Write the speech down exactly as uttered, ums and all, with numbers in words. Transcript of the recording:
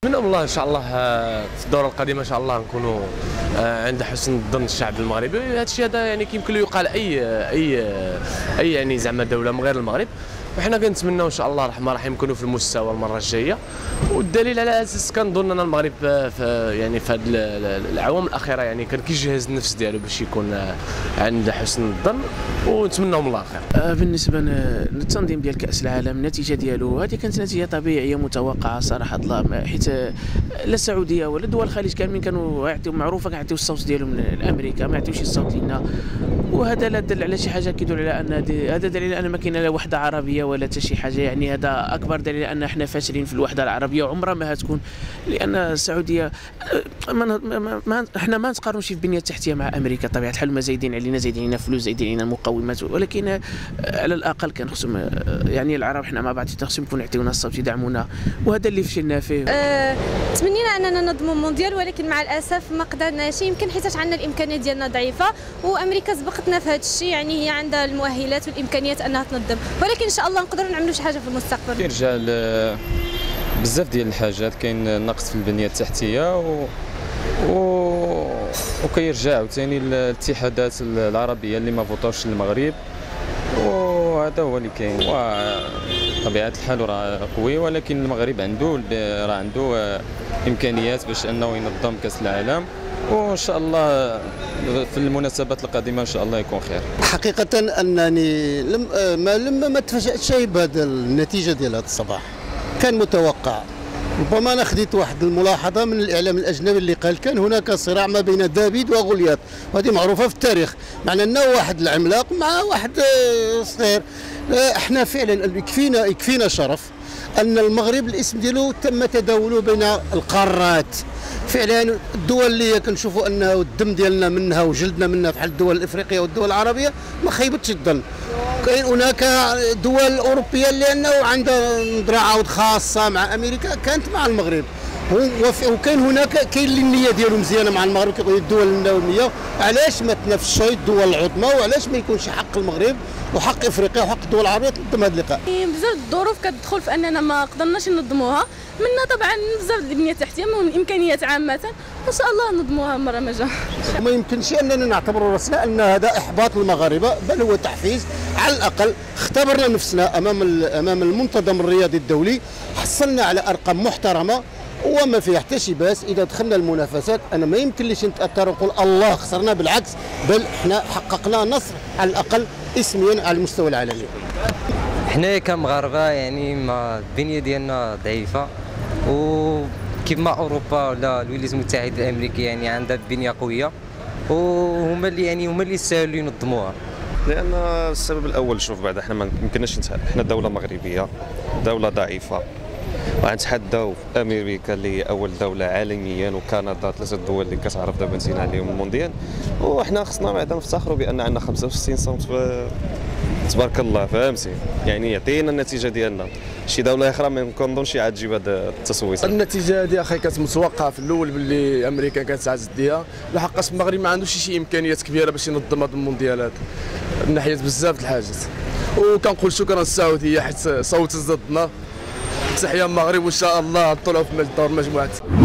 نتمنى الله ان شاء الله في الدوره القادمه ان شاء الله نكونوا عند حسن ظن الشعب المغربي. هذا الشيء هذا يعني كيمكن له يقال اي اي اي يعني زعما دوله من غير المغرب، وحنا كنتمناو ان شاء الله الرحمن الرحيم نكونوا في المستوى المره الجايه. والدليل على اساس كنظن ان المغرب في يعني في هذه الاعوام الاخيره يعني كان كيجهز النفس ديالو باش يكون عند حسن الظن، ونتمناو من الله الخير. بالنسبه للتنظيم ديال كاس العالم النتيجه ديالو هذه كانت نتيجه طبيعيه متوقعه صراحه الله، حيت لا السعوديه ولا دول الخليج كاملين كانوا يعطيو معروفه كيعطيو الصوت ديالهم لامريكا، ما يعطيوش الصوت لنا. وهذا لا دل على شي حاجه كيدل على ان هذا دليل على ان ما كاين لا وحده عربيه ولا حتى شي حاجه، يعني هذا اكبر دليل ان احنا فاشلين في الوحده العربيه وعمرها ما هتكون، لان السعوديه ما, ما, ما احنا ما نتقارنوش في البنيه التحتيه مع امريكا طبيعه الحال، ما زايدين علينا زايدين علينا فلوس زايدين علينا مقومات، ولكن على الاقل كان خصهم يعني العرب حنا مع بعض خصهم يكونوا يعطيونا الصوت يدعمونا، وهذا اللي فشلنا فيه. أه تمنينا اننا ننظموا مونديال ولكن مع الاسف ما قدرناش، يمكن حيت عندنا الامكانيات ديالنا ضعيفه وامريكا سبقتنا في هذا الشيء، يعني هي عندها المؤهلات والامكانيات انها تنظم، ولكن ان شاء الله نقدروا نعملوا شي حاجه في المستقبل. كيرجع بزاف ديال الحاجات، كاين نقص في البنيه التحتيه و... و... وكيرجع عاوتاني الاتحادات العربيه اللي ما فوتوش المغرب، وهذا هو اللي كاين. طبيعه الحال راه قوي، ولكن المغرب عنده راه عنده امكانيات باش انه ينظم كاس العالم، وان شاء الله في المناسبات القادمه ان شاء الله يكون خير. حقيقه انني لم ما لم ما تفاجاتش بهذه النتيجه ديال هذا الصباح، كان متوقع. ربما انا خديت واحد الملاحظه من الاعلام الاجنبي اللي قال كان هناك صراع ما بين دافيد وغولياث، وهذه معروفه في التاريخ، معنى انه واحد العملاق مع واحد صغير. احنا فعلا يكفينا يكفينا شرف ان المغرب الاسم ديالو تم تداوله بين القارات. فعلا الدول اللي كنشوفوا انه الدم ديالنا منها وجلدنا منها بحال الدول الافريقيه والدول العربيه ما خيبتش الظن. كاين هناك دول اوروبيه اللي انه عندها نظره عاود خاصه مع امريكا كانت مع المغرب، وكاين هناك كاين اللي النيه ديالو مزيانه مع المغرب كيقولوا الدول النوويه، علاش ما تنافسش الدول العظمى وعلاش ما يكونش حق المغرب وحق افريقيا وحق الدول العربيه تنظم هذا اللقاء؟ بزاف الظروف كتدخل في اننا ما قدرناش ننظموها، منها طبعا بزاف البنيه التحتيه والامكانيات عامه، وان شاء الله ننظموها مره ما جا. ما يمكنش اننا نعتبر راسنا ان هذا احباط للمغاربه، بل هو تحفيز. على الاقل اختبرنا نفسنا امام امام المنتظم الرياضي الدولي، حصلنا على ارقام محترمه وما فيها حتى شي باس. اذا دخلنا المنافسات انا ما يمكن ليش نتاثر ونقول الله خسرنا، بالعكس بل احنا حققنا نصر على الاقل اسميا على المستوى العالمي. حنا كمغاربه يعني ما البنيه ديالنا ضعيفه، وكيف ما اوروبا ولا الولايات المتحده الامريكيه يعني عندها بنيه قويه، وهما اللي يعني هما اللي يستاهلوا ينظموها. لان السبب الاول، شوف بعد احنا ما يمكنناش، احنا دوله مغربيه دوله ضعيفه، وغنتحداو في امريكا اللي هي اول دوله عالميا وكندا، ثلاثه الدول اللي كتعرف دابا نسينا عليهم المونديال، وحنا خصنا بعدا نفتخروا بان عندنا خمسة وستين صوت تبارك الله، فهمتي؟ يعني يعطينا النتيجه ديالنا. شي دوله اخرى ما كنظنش عاد تجيب هذا التصويت. النتيجه هذه اخي كانت متوقعه في الاول باللي امريكا كانت عايزه ديها، لحقاش المغرب ما عندوش شي امكانيات كبيره باش ينظم هذا المونديالات من ناحيه بزاف د الحاجات. وكنقول شكرا للسعوديه حيت صوتت ضدنا. تحيه المغرب وان شاء الله نطلعوا في دور المجموعات.